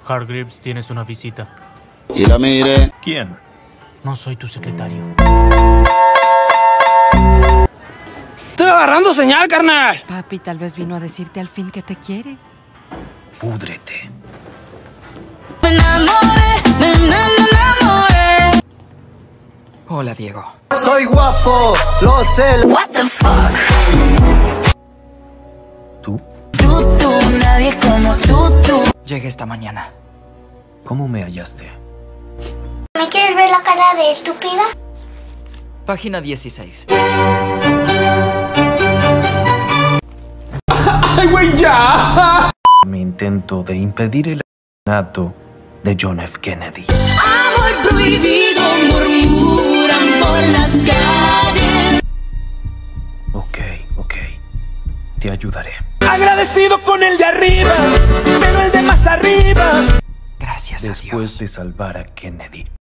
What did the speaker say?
Hargreaves, tienes una visita. Y la mire. ¿Quién? No soy tu secretario. ¡Estoy agarrando señal, carnal! Papi tal vez vino a decirte al fin que te quiere. Púdrete. Me enamoré. Hola, Diego. Soy guapo, lo sé. What the fuck? ¿Tú? Tú, nadie como tú. Llegué esta mañana. ¿Cómo me hallaste? ¿Me quieres ver la cara de estúpida? Página 16. ¡Ay, güey, ya! Mi intento de impedir el asesinato de John F. Kennedy. Amor prohibido murmuran por las calles. Ok. Te ayudaré. Agradecido con el de arriba, pero el de más arriba. Gracias a Dios. Después de salvar a Kennedy,